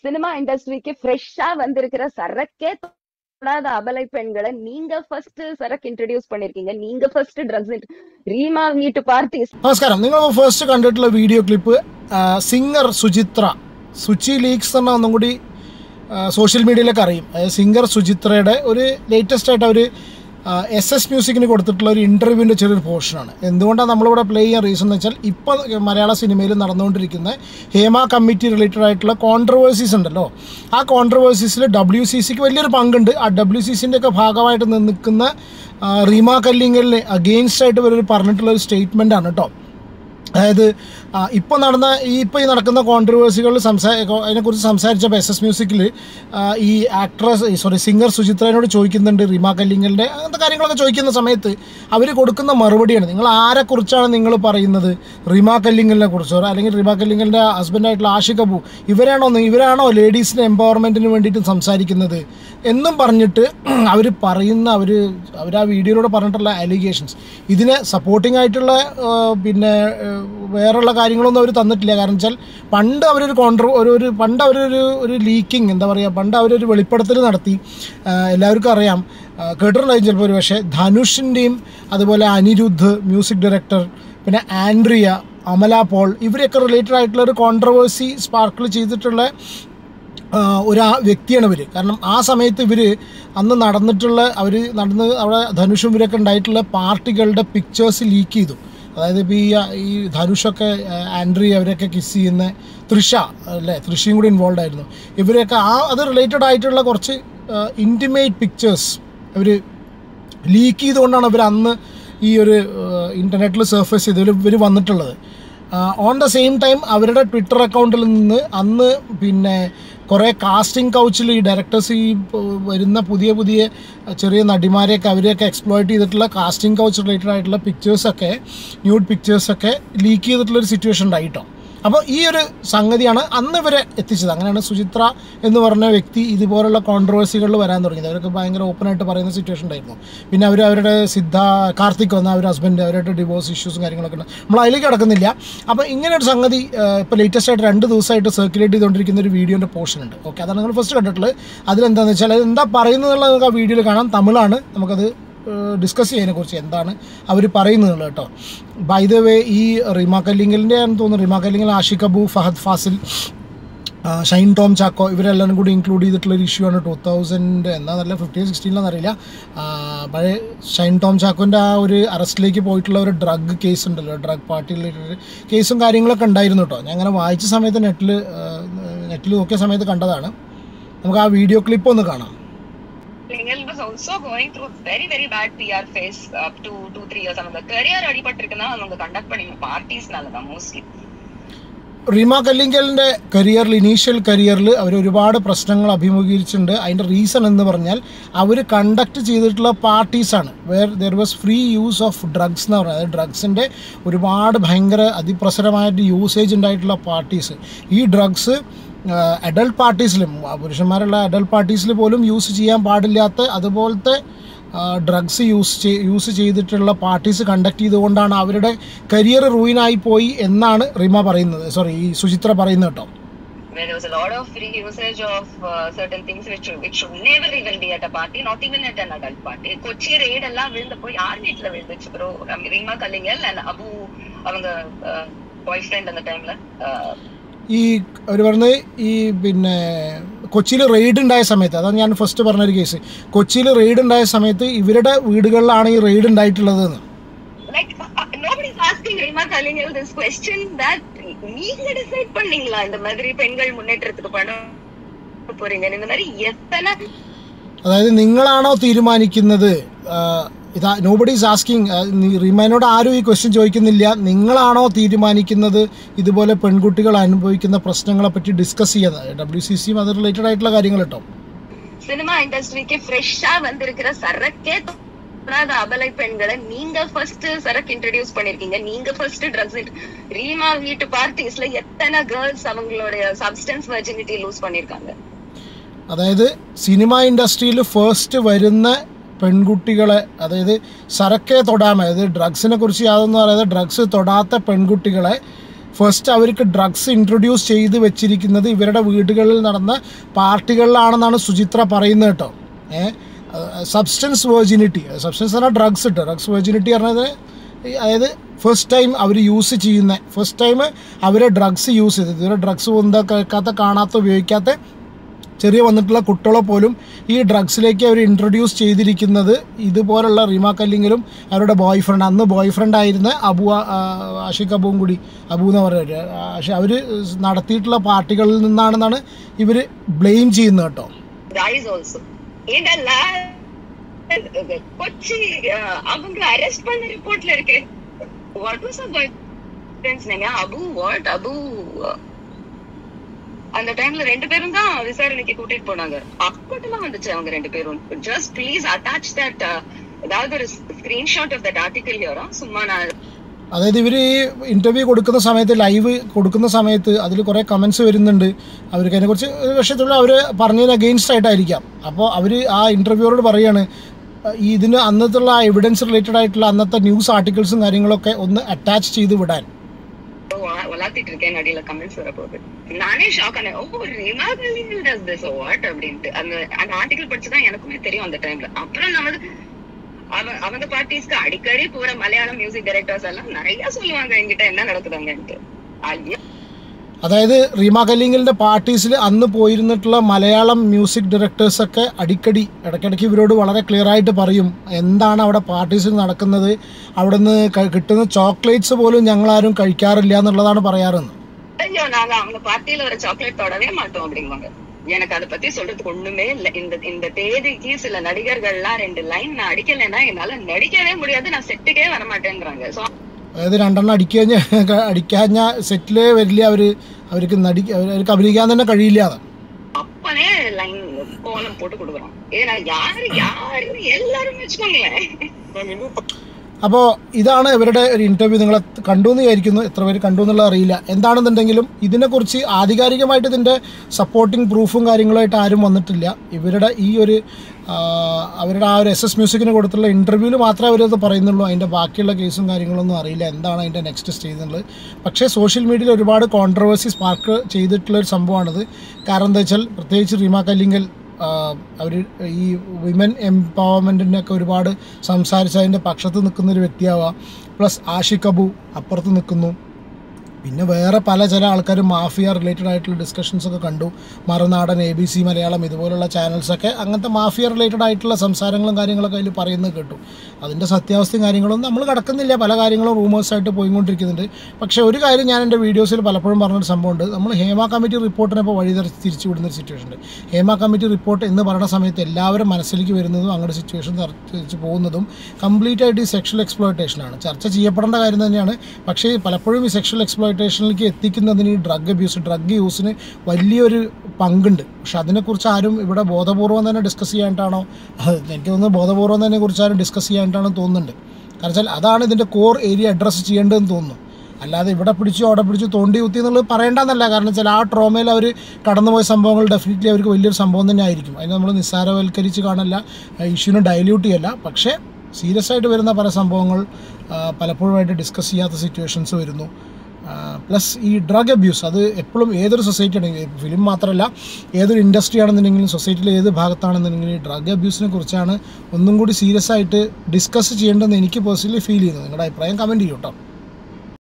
Cinema இண்டஸ்ட்ரிக்கு ஃப்ரெஷ்ஷா வந்திருக்கிற சரக்கே தொடாத அபலை பெண்களை நீங்க ஃபர்ஸ்ட் சரக்கு இன்ட்ரோடியூஸ் பண்ணிருக்கீங்க. நீங்க first drugs Reema meet parties. നമസ്കാരം. നിങ്ങൾ ഫസ്റ്റ് കണ്ടിട്ടുള്ള video clip singer Suchitra, Suchi leaks എന്ന ഒന്നും കൂടി സോഷ്യൽ മീഡിയയിലൊക്കെ അറിയും. സിംഗർ സുചിത്രയുടെ ഒരു ലേറ്റസ്റ്റ് ആയിട്ട് അവർ SS മ്യൂസിക്കിന് കൊടുത്തിട്ടുള്ള ഒരു ഇൻ്റർവ്യൂവിൻ്റെ ചെറിയൊരു പോർഷനാണ്. എന്തുകൊണ്ടാണ് നമ്മളിവിടെ പ്ലേ ചെയ്യാൻ റീസൺ എന്ന് വെച്ചാൽ ഇപ്പോൾ മലയാള സിനിമയിൽ നടന്നുകൊണ്ടിരിക്കുന്ന ഹേമ കമ്മിറ്റി റിലേറ്റഡ് ആയിട്ടുള്ള കോൺട്രവേഴ്സീസ് ഉണ്ടല്ലോ. ആ കോൺട്രവേഴ്സീസിൽ WCCക്ക് വലിയൊരു പങ്കുണ്ട്. ആ WCCൻ്റെ ഒക്കെ ഭാഗമായിട്ട് നിൽക്കുന്ന റീമ കല്ലിങ്കലിന് അഗെയിൻസ്റ്റ് ആയിട്ട് ഇവരൊരു പറഞ്ഞിട്ടുള്ളൊരു സ്റ്റേറ്റ്മെൻറ്റാണ് കേട്ടോ. അതായത് ഇപ്പോൾ ഈ നടക്കുന്ന കോൺട്രവേഴ്സികൾ അതിനെക്കുറിച്ച് സംസാരിച്ചപ്പോൾ SS മ്യൂസിക്കിൽ ഈ സിംഗർ സുചിത്രയോട് ചോദിക്കുന്നുണ്ട് റീമ കല്ലിങ്കലിൻ്റെ അങ്ങനത്തെ കാര്യങ്ങളൊക്കെ ചോദിക്കുന്ന സമയത്ത് അവർ കൊടുക്കുന്ന മറുപടിയാണ്, നിങ്ങൾ ആരെക്കുറിച്ചാണ് നിങ്ങൾ പറയുന്നത്? റീമ കല്ലിങ്കലിനെ കുറിച്ചോ അല്ലെങ്കിൽ റീമ കല്ലിങ്കലിൻ്റെ ഹസ്ബൻഡായിട്ടുള്ള ആഷിഖ് കപൂർ ഇവരാണോ ലേഡീസിൻ്റെ എംപവർമെൻറ്റിന് വേണ്ടിയിട്ട് സംസാരിക്കുന്നത് എന്നും പറഞ്ഞിട്ട് അവർ ആ വീഡിയോയിലൂടെ പറഞ്ഞിട്ടുള്ള അലിഗേഷൻസ്, ഇതിനെ സപ്പോർട്ടിംഗ് ആയിട്ടുള്ള പിന്നെ വേറെയുള്ള കാര്യങ്ങളൊന്നും അവർ തന്നിട്ടില്ല. കാരണം വെച്ചാൽ പണ്ട് അവരൊരു ലീക്കിങ് എന്താ പറയുക, പണ്ട് അവരൊരു വെളിപ്പെടുത്തൽ നടത്തി. എല്ലാവർക്കും അറിയാം, കേട്ടിട്ടുണ്ടായിരുന്നു ചിലപ്പോൾ ഒരു പക്ഷേ, ധനുഷിൻ്റെയും അതുപോലെ അനിരുദ്ധ് മ്യൂസിക് ഡയറക്ടർ, പിന്നെ ആൻഡ്രിയ, അമല പോൾ, ഇവരൊക്കെ റിലേറ്റഡ് ആയിട്ടുള്ള ഒരു കോൺട്രവേഴ്സി സ്പാർക്കിൾ ചെയ്തിട്ടുള്ള ഒരു വ്യക്തിയാണ് ഇവർ. കാരണം ആ സമയത്ത് ഇവർ അന്ന് അവിടെ ധനുഷും ഇവരൊക്കെ ഉണ്ടായിട്ടുള്ള പാർട്ടികളുടെ പിക്ചേഴ്സ് ലീക്ക് ചെയ്തു. അതായത് ഇപ്പോൾ ഈ ധനുഷൊക്കെ ആൻഡ്രിയ അവരൊക്കെ കിസ് ചെയ്യുന്ന തൃഷയും കൂടി ഇൻവോൾവ് ആയിരുന്നു. ഇവരൊക്കെ അത് റിലേറ്റഡ് ആയിട്ടുള്ള കുറച്ച് ഇൻറ്റിമേറ്റ് പിക്ചേഴ്സ് അവർ ലീക്ക് ചെയ്തുകൊണ്ടാണ് ഇവർ അന്ന് ഈ ഒരു ഇൻ്റർനെറ്റിൽ സർഫേസ് ചെയ്ത് ഇവർ വന്നിട്ടുള്ളത്. ഓൺ ദ സെയിം ടൈം അവരുടെ ട്വിറ്റർ അക്കൗണ്ടിൽ നിന്ന് അന്ന് പിന്നെ കുറേ കാസ്റ്റിംഗ് കൗച്ചിൽ ഈ ഡയറക്ടേഴ്സ് ഈ വരുന്ന പുതിയ ചെറിയ നടിമാരെയൊക്കെ അവരെയൊക്കെ എക്സ്പ്ലോയിറ്റ് ചെയ്തിട്ടുള്ള കാസ്റ്റിംഗ് കൗച്ച് റിലേറ്റഡ് ആയിട്ടുള്ള പിക്ചേഴ്സൊക്കെ, ന്യൂഡ് പിക്ചേഴ്സൊക്കെ ലീക്ക് ചെയ്തിട്ടുള്ളൊരു സിറ്റുവേഷൻ ഉണ്ടായിട്ടോ. അപ്പോൾ ഈ ഒരു സംഗതിയാണ് അന്ന് ഇവരെ എത്തിച്ചത്. അങ്ങനെയാണ് സുചിത്ര എന്ന് പറഞ്ഞ വ്യക്തി ഇതുപോലുള്ള കോൺട്രവേഴ്സികളിൽ വരാൻ തുടങ്ങിയത്. അവരൊക്കെ ഭയങ്കര ഓപ്പണായിട്ട് പറയുന്ന സിറ്റുവേഷൻ ഉണ്ടായിരുന്നു. പിന്നെ അവരുടെ കാർത്തിക് വന്ന അവരുടെ ഹസ്ബൻഡ്, അവരുടെ ഡിവോഴ്സ് ഇഷ്യൂസും കാര്യങ്ങളൊക്കെ ഉണ്ട്. നമ്മൾ അതിലേക്ക് കിടക്കുന്നില്ല. അപ്പോൾ ഇങ്ങനെ ഒരു സംഗതി ഇപ്പോൾ ലേറ്റസ്റ്റ് ആയിട്ട് 2 ദിവസമായിട്ട് സർക്കുലേറ്റ് ചെയ്തുകൊണ്ടിരിക്കുന്ന ഒരു വീഡിയോൻ്റെ പോർഷൻ ഉണ്ട്. ഓക്കെ, അതാണ് നിങ്ങൾ ഫസ്റ്റ് കണ്ടിട്ടുള്ളത്. അതിലെന്താണെന്ന് വെച്ചാൽ എന്താ പറയുന്നതെന്നുള്ളത് നമുക്ക് ആ വീഡിയോയിൽ കാണാം. തമിഴാണ്, നമുക്കത് ഡിസ്കസ് ചെയ്യുന്നതിനെക്കുറിച്ച് എന്താണ് അവർ പറയുന്നത് കേട്ടോ. ബൈ ദ വേ, ഈ റീമ കല്ലിങ്കലിൻ്റെ ആണെന്ന് തോന്നുന്നു, റീമ കല്ലിങ്കൽ, ആഷിഖ് കപൂർ, ഫഹദ് ഫാസിൽ, ഷൈൻ ടോം ചാക്കോ ഇവരെല്ലാവരും കൂടി ഇൻക്ലൂഡ് ചെയ്തിട്ടുള്ളൊരു ഇഷ്യൂ ആണ്. 2000 എന്താണെന്നല്ല 15-16 അറിയില്ല. പഴയ ഷൈൻ ടോം ചാക്കോൻ്റെ ആ ഒരു അറസ്റ്റിലേക്ക് പോയിട്ടുള്ള ഒരു ഡ്രഗ് കേസ് ഉണ്ടല്ലോ, ഡ്രഗ് പാർട്ടി റിലേറ്റഡ് കേസും കാര്യങ്ങളൊക്കെ ഉണ്ടായിരുന്നു കേട്ടോ. ഞാൻ അങ്ങനെ വായിച്ച സമയത്ത് നെറ്റിൽ നോക്കിയ സമയത്ത് കണ്ടതാണ്. നമുക്ക് ആ വീഡിയോ ക്ലിപ്പ് ഒന്ന് കാണാം. Klingal was also going through very very bad PR phase up to 2-3 years. அவங்க career அடிபட்டிருக்குன்னா அவங்க கண்டக்ட் பண்ணின பார்ட்டிஸ்னால தான் mostly. റീമ കല്ലിങ്കലിൻ്റെ ഇനീഷ്യൽ കരിയറിൽ അവർ ഒരുപാട് പ്രശ്നങ്ങൾ അഭിമുഖീകരിച്ചിട്ടുണ്ട്. അതിൻ്റെ റീസൺ എന്ന് പറഞ്ഞാൽ അവർ കണ്ടക്ട് ചെയ്തിട്ടുള്ള പാർട്ടീസാണ് where there was free use of drugs എന്ന് പറയുന്നത്. അതായത് ഡ്രഗ്സിൻ്റെ ഒരുപാട് ഭയങ്കര അതിപ്രസരമായിട്ട് യൂസേജ് ഉണ്ടായിട്ടുള്ള പാർട്ടീസ്. ഈ ഡ്രഗ്സ് അഡൾട്ട് പാർട്ടീസിലും, പുരുഷന്മാരുള്ള അഡൾട്ട് പാർട്ടീസിൽ പോലും യൂസ് ചെയ്യാൻ പാടില്ലാത്ത അതുപോലത്തെ ഡ്രഗ്സ് യൂസ് ചെയ്തിട്ടുള്ള പാർട്ടീസ് കണ്ടക്ട് ചെയ്തുകൊണ്ടാണ് അവരുടെ കരിയർ റൂയിനായി പോയി എന്നാണ് ഈ സുചിത്ര പറയുന്നത് കേട്ടോ. There was a lot of free usage of certain things which should never even be at a party, not even at an adult party. Kochi raid alla vilndappo yaar veetla vilduchu bro. Rima Kallingal and Abu avanga boyfriend at the time la ഈ അവർ പറഞ്ഞത് ഈ പിന്നെ കൊച്ചിയിൽ raid ഉണ്ടായ സമയത്ത്, അതാണ് ഞാൻ first പറഞ്ഞൊരു കേസ്, കൊച്ചിയിൽ റെയ്ഡ് ഉണ്ടായ സമയത്ത് ഇവരുടെ വീടുകളിലാണ് ഈ റെയ്ഡ് ഉണ്ടായിട്ടുള്ളത്. അതായത് നിങ്ങളാണോ തീരുമാനിക്കുന്നത്? നോബഡി ഈസ് ആസ്കിങ്, റീമയോട് ആരും ഈ ക്വസ്റ്റ്യൻ ചോദിക്കുന്നില്ല. നിങ്ങളാണോ തീരുമാനിക്കുന്നത് ഇതുപോലെ പെൺകുട്ടികൾ അനുഭവിക്കുന്ന പ്രശ്നങ്ങളെ പറ്റി ഡിസ്കസ് ചെയ്യുന്നത്? WCCയും അത് റിലേറ്റഡ് ആയിട്ടുള്ള കാര്യങ്ങൾ കേട്ടോ. സിനിമാ ഇൻഡസ്ട്രിക്ക് ഫ്രഷാ വന്നിരിക്കുന്ന സരക്കേ தொடாத அபலை பெண்களை நீங்க ஃபர்ஸ்ட் சரக்கு இன்ட்ரோடியூஸ் பண்ணிருக்கீங்க. நீங்க ஃபர்ஸ்ட் ட்ரக்ஸ் ரீமா வீட்டு பார்ட்டிஸ்ல எத்தனை கேர்ள்ஸ் அவங்களுடைய சப்ஸ்டன்ஸ் வெர்ஜினிட்டி ലൂസ് பண்ணிருக்காங்க. അതായത് സിനിമ ഇൻഡസ്ട്രിയിൽ ഫസ്റ്റ് വരുന്ന പെൺകുട്ടികളെ, അതായത് സരക്കെ തൊടാമ, അതായത് ഡ്രഗ്സിനെ കുറിച്ച് യാതൊന്നും അറിയാതെ ഡ്രഗ്സ് തൊടാത്ത പെൺകുട്ടികളെ ഫസ്റ്റ് അവർക്ക് ഡ്രഗ്സ് ഇൻട്രൊഡ്യൂസ് ചെയ്ത് വെച്ചിരിക്കുന്നത് ഇവരുടെ വീടുകളിൽ നടന്ന പാർട്ടികളിലാണെന്നാണ് സുചിത്ര പറയുന്നത് കേട്ടോ. സബ്സ്റ്റൻസ് വെർജിനിറ്റി, സബ്സ്റ്റൻസ് പറഞ്ഞാൽ ഡ്രഗ്സ് ഇട്ടോ, ഡ്രഗ്സ് വെർജിനിറ്റി പറഞ്ഞത് അതായത് ഫസ്റ്റ് ടൈം അവർ യൂസ് ചെയ്യുന്ന, ഫസ്റ്റ് ടൈം അവർ ഡ്രഗ്സ് യൂസ് ചെയ്തത്, ഇവരെ ഡ്രഗ്സ് കേൾക്കാത്ത കാണാത്ത ഉപയോഗിക്കാത്ത ചെറിയ വന്നിട്ടുള്ള കുട്ടികളെ പോലും ഈ ഡ്രഗ്സിലേക്ക് അവർ ഇൻട്രൊഡ്യൂസ് ചെയ്തിരിക്കുന്നത് ഇതുപോലുള്ള റീമ കല്ലിങ്ങലും അവരുടെ ബോയ് ഫ്രണ്ട്, അന്ന് ബോയ് ഫ്രണ്ട് ആയിരുന്ന ആഷിഖ് അബുവും കൂടി, അബു എന്ന് പറയുന്നത്, പക്ഷെ അവർ നടത്തിയിട്ടുള്ള പാർട്ടികളിൽ നിന്നാണെന്നാണ് ഇവർ ബ്ലെയിം ചെയ്യുന്നത് കേട്ടോ. கொச்சி அவங்க அரெஸ்ட் பண்ண ரிப்போர்ட்ல இருக்கு. What was a boyfriend's name? Abu அந்த டைம்ல 2 பேரும் தான் விசாரணைக்கு கூட்டிட்டு போனாங்க. அப்பட்டமா வந்துச்சு அவங்க 2 பேரும். ஜஸ்ட் ப்ளீஸ் அட்டாச் தட், ஏதாவது ஒரு screenshot of that article here. சும்மா நான் അതായത് ഇവർ ഇൻ്റർവ്യൂ കൊടുക്കുന്ന സമയത്ത്, ലൈവ് കൊടുക്കുന്ന സമയത്ത് അതിൽ കുറേ കമൻസ് വരുന്നുണ്ട്. അവർക്ക് അതിനെക്കുറിച്ച് ഒരു പക്ഷത്തുള്ള അവർ പറഞ്ഞതിന് അഗെയിൻസ്റ്റ് ആയിട്ടായിരിക്കാം. അപ്പോൾ അവർ ആ ഇൻ്റർവ്യൂവറോട് പറയുകയാണ് ഈ ഇതിന് അന്നത്തുള്ള എവിഡൻസ് റിലേറ്റഡ് ആയിട്ടുള്ള അന്നത്തെ ന്യൂസ് ആർട്ടിക്കിൾസും കാര്യങ്ങളൊക്കെ ഒന്ന് അറ്റാച്ച് ചെയ്ത് വിടാൻ. வளர்த்திட்டு இருக்கேன், நடியில கமெண்ட்ஸ் வரப்போகுது. நானே ஷாக் ஆனேன். Reema Kallingal does this what அப்படின்ட்டு. அந்த ஆர்டிகிள் படிச்சுதான் எனக்குமே தெரியும் அந்த டைம்ல. அப்புறம் அவங்க பார்ட்டிஸ்க்கு அடிக்கடி போற மலையாளம் மியூசிக் டைரக்டர்ஸ் எல்லாம் நிறைய சொல்லுவாங்க என்கிட்ட என்ன நடக்குதுங்கன்ட்டு. അതായത് റീമ കല്ലിങ്ങലിൻ്റെ പാർട്ടീസിൽ അന്ന് പോയിരുന്നിട്ടുള്ള മലയാളം മ്യൂസിക് ഡയറക്ടേഴ്സൊക്കെ ഇടയ്ക്കിടയ്ക്ക് ഇവരോട് വളരെ ക്ലിയർ ആയിട്ട് പറയും എന്താണ് അവിടെ പാർട്ടീസിൽ നടക്കുന്നത്, അവിടെ നിന്ന് കിട്ടുന്ന ചോക്ലേറ്റ്സ് പോലും ഞങ്ങളാരും കഴിക്കാറില്ല എന്നുള്ളതാണ് പറയാറുണ്ട്. ஐயோ, நாங்க அவங்க பார்ட்டியில ஒரு சாக்லேட் தொடவே மாட்டோம் அப்படிங்குவாங்க. எனக்கு அதை பத்தி சொல்றதுக்கு ஒண்ணுமே இல்ல. இந்த தேதிக்கு சில நடிகர்கள்லாம் 2 லைன் நான் அடிக்கலைன்னா என்னால நடிக்கவே முடியாது, நான் செட்டுக்கே வர மாட்டேங்கிறாங்க. അതായത് 2 എണ്ണം അടിക്കാഞ്ഞ സെറ്റിലേ വരില്ല, അവർക്ക് അഭിനയിക്കാൻ തന്നെ കഴിയില്ല. அப்பனே லைன் கோலம் போட்டு கொடுக்குறோம். ஏன்னா யாரு எல்லாரும் வச்சுக்கோங்களேன். അപ്പോൾ ഇതാണ് ഇവരുടെ ഒരു ഇൻ്റർവ്യൂ. നിങ്ങളെ കണ്ടു എന്ന് വിചാരിക്കുന്നു. എത്ര പേര് കണ്ടു എന്നുള്ളത് അറിയില്ല. എന്താണെന്നുണ്ടെങ്കിലും ഇതിനെക്കുറിച്ച് ആധികാരികമായിട്ട് ഇതിൻ്റെ സപ്പോർട്ടിങ് പ്രൂഫും കാര്യങ്ങളുമായിട്ട് ആരും വന്നിട്ടില്ല. ഇവരുടെ ഈ ഒരു അവരുടെ ആ ഒരു SS മ്യൂസിക്കിന് കൊടുത്തുള്ള ഇൻ്റർവ്യൂവിൽ മാത്രമേ അവരത് പറയുന്നുള്ളൂ. അതിൻ്റെ ബാക്കിയുള്ള കേസും കാര്യങ്ങളൊന്നും അറിയില്ല, എന്താണ് അതിൻ്റെ നെക്സ്റ്റ് സ്റ്റേജ് എന്നുള്ളത്. പക്ഷേ സോഷ്യൽ മീഡിയയിൽ ഒരുപാട് കോൺട്രവേഴ്സി സ്പാർക്ക് ചെയ്തിട്ടുള്ളൊരു സംഭവമാണിത്. കാരണം എന്താ വെച്ചാൽ പ്രത്യേകിച്ച് റീമ കല്ലിങ്ങൽ അവർ ഈ വിമൻ എംപവർമെൻറ്റിനൊക്കെ ഒരുപാട് സംസാരിച്ച് അതിൻ്റെ പക്ഷത്ത് നിൽക്കുന്നൊരു വ്യക്തിയാവാം. പ്ലസ് ആഷിഖ് അബു അപ്പുറത്ത് നിൽക്കുന്നു. പിന്നെ വേറെ ചില ആൾക്കാർ മാഫിയ റിലേറ്റഡ് ആയിട്ടുള്ള ഡിസ്കഷൻസൊക്കെ കണ്ടു. മറുനാടൻ, ABC മലയാളം ഇതുപോലുള്ള ചാനൽസൊക്കെ അങ്ങനത്തെ മാഫിയ റിലേറ്റഡ് ആയിട്ടുള്ള സംസാരങ്ങളും കാര്യങ്ങളൊക്കെ അതിൽ പറയുന്നത് കേട്ടു. അതിൻ്റെ സത്യാവസ്ഥയും കാര്യങ്ങളൊന്നും നമ്മൾ കടക്കുന്നില്ല. പല കാര്യങ്ങളും റൂമേഴ്സായിട്ട് പോയിക്കൊണ്ടിരിക്കുന്നുണ്ട്. പക്ഷേ ഒരു കാര്യം ഞാൻ എൻ്റെ വീഡിയോസിൽ പലപ്പോഴും പറഞ്ഞൊരു സംഭവമുണ്ട്. നമ്മൾ ഹേമ കമ്മിറ്റി റിപ്പോർട്ടിനെ ഇപ്പോൾ തിരിച്ചു വിടുന്നൊരു സിറ്റുവേഷൻ ഉണ്ട്. ഹേമ കമ്മിറ്റി റിപ്പോർട്ട് എന്ന് പറയുന്ന സമയത്ത് എല്ലാവരും മനസ്സിലേക്ക് വരുന്നതും അങ്ങോട്ട് സിറ്റുവേഷൻ തിരിച്ച് പോകുന്നതും കംപ്ലീറ്റ് ആയിട്ട് ഈ സെക്ഷൽ എക്സ്പ്ലോയിറ്റേഷനാണ്. ചർച്ച ചെയ്യപ്പെടേണ്ട കാര്യം തന്നെയാണ്. പക്ഷേ പലപ്പോഴും ഈ സെക്ഷൽ എക്സ്പ്ലോയിറ്റേഷനിലേക്ക് എത്തിക്കുന്നതിന് ഈ ഡ്രഗ് യൂസിന് വലിയൊരു പങ്കുണ്ട്. പക്ഷെ അതിനെക്കുറിച്ച് ആരും ഇവിടെ ബോധപൂർവം തന്നെ ഡിസ്കസ് ചെയ്യാനായിട്ടാണോ, എനിക്ക് തോന്നുന്നു ബോധപൂർവം തന്നെ കുറിച്ച് ആരും ഡിസ്കസ് ചെയ്യാനായിട്ടാണ് തോന്നുന്നുണ്ട്. കാരണം വെച്ചാൽ അതാണ് ഇതിൻ്റെ കോർ ഏരിയ അഡ്രസ്സ് ചെയ്യേണ്ടതെന്ന് തോന്നുന്നു. അല്ലാതെ ഇവിടെ പിടിച്ചു അവിടെ പിടിച്ചു തോണ്ടി കുത്തി എന്നുള്ളത് പറയേണ്ടതെന്നല്ല. കാരണം വെച്ചാൽ ആ ട്രോമയിൽ അവർ കടന്നുപോയ സംഭവങ്ങൾ ഡെഫിനറ്റ്ലി അവർക്ക് വലിയൊരു സംഭവം തന്നെ ആയിരിക്കും. അതിന് നമ്മൾ നിസ്സാരവൽക്കരിച്ച് കാണല്ല, ഇഷ്യൂനെ ഡൈല്യൂട്ട് ചെയ്യല്ല. പക്ഷേ സീരിയസ് ആയിട്ട് വരുന്ന പല സംഭവങ്ങൾ പലപ്പോഴുമായിട്ട് ഡിസ്കസ് ചെയ്യാത്ത സിറ്റുവേഷൻസ് വരുന്നു. പ്ലസ് ഈ ഡ്രഗ് അബ്യൂസ് അത് എപ്പോഴും ഏതൊരു സൊസൈറ്റി ആണെങ്കിലും, ഫിലിം മാത്രമല്ല ഏതൊരു ഇൻഡസ്ട്രി ആണെന്നുണ്ടെങ്കിലും സൊസൈറ്റിയിലെ ഏത് ഭാഗത്താണെന്നുണ്ടെങ്കിലും ഈ ഡ്രഗ് അബ്യൂസിനെ കുറിച്ചാണ് ഒന്നും കൂടി സീരിയസ് ആയിട്ട് ഡിസ്കസ് ചെയ്യേണ്ടതെന്ന് എനിക്ക് പേഴ്സണലി ഫീൽ ചെയ്യുന്നത്. നിങ്ങളുടെ അഭിപ്രായം കമൻറ്റ് ചെയ്യൂ കേട്ടോ.